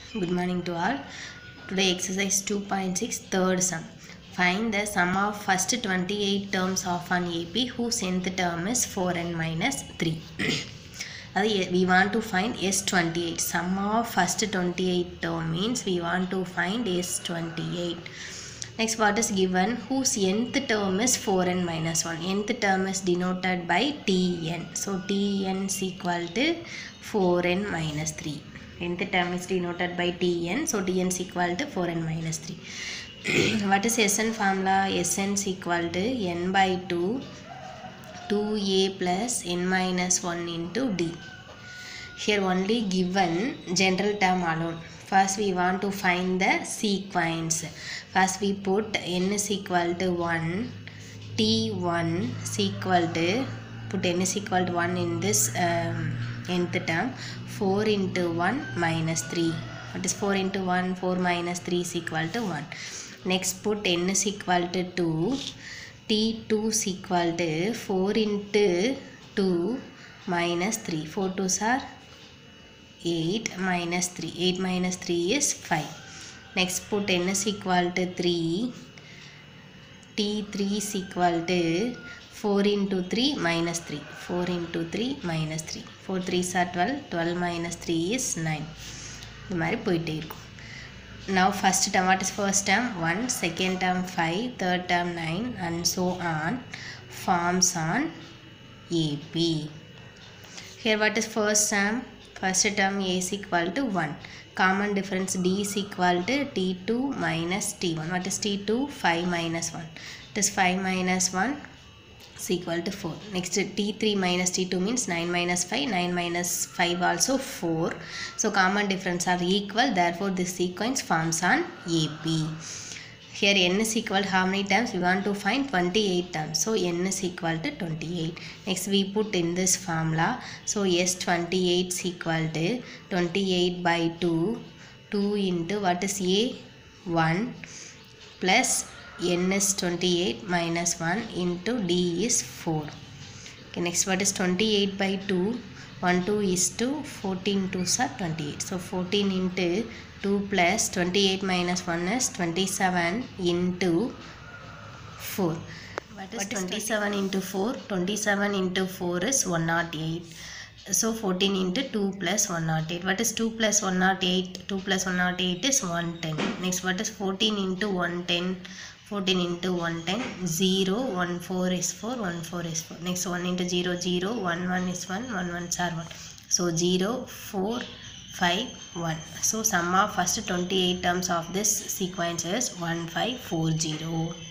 Good morning to all. Today exercise 2.6 third sum. Find the sum of first 28 terms of an AP whose nth term is 4n minus 3. We want to find S28. Sum of first 28 term means we want to find S28. Next, what is given? Whose nth term is 4n minus 1. Nth term is denoted by Tn. So Tn is equal to 4n minus 3. Nth term is denoted by Tn. So Tn is equal to 4n minus 3. What is Sn formula? Sn is equal to n by 2 2a plus n minus 1 into d. Here only given general term alone. First we want to find the sequence. First we put n is equal to 1, t1 is equal to, put n is equal to 1 in this nth term, 4 into 1 minus 3. What is 4 into 1? 4 minus 3 is equal to 1. Next put n is equal to 2, t2 is equal to 4 into 2 minus 3. 4 2s are 8 minus 3. 8 minus 3 is 5. Next put n is equal to 3. T3 is equal to 4 into 3 minus 3. 4 into 3 minus 3. 4 3s are 12. 12 minus 3 is 9. Now first term, what is first term? 1, second term 5, third term 9 and so on forms on AP. Here what is first term? First term A is equal to 1. Common difference D is equal to T2 minus T1. What is T2? 5 minus 1. It is 5 minus 1 is equal to 4. Next T3 minus T2 means 9 minus 5. 9 minus 5 also 4. So common difference are equal. Therefore this sequence forms on AP. Here n is equal to how many terms? We want to find 28 terms. So n is equal to 28. Next we put in this formula. So S28 is equal to 28 by 2. 2 into what is A? 1 plus n is 28 minus 1 into D is 4. Okay, next what is 28 by 2? 1 2 is 2. 14 2s are 28. So 14 into 2 plus 28 minus 1 is 27 into 4. What is 27 into 4? 27 into 4 is 108. So 14 into 2 plus 108. What is 2 plus 108? 2 plus 108 is 110. Next what is 14 into 110? 14 into 110. 0, 1 4 is 4, 1 4 is 4. Next 1 into 0, 0, 1 1 is 1, 1 1s are 1. So 0, 4, 5, 1. So sum of first 28 terms of this sequence is 1540.